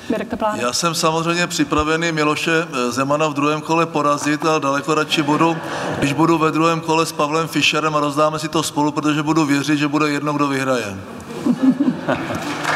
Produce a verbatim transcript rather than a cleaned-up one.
Já jsem samozřejmě připravený Miloše Zemana v druhém kole porazit, ale daleko radši budu, když budu ve druhém kole s Pavlem Fischerem a rozdáme si to spolu, protože budu věřit, že bude jedno, kdo vyhraje.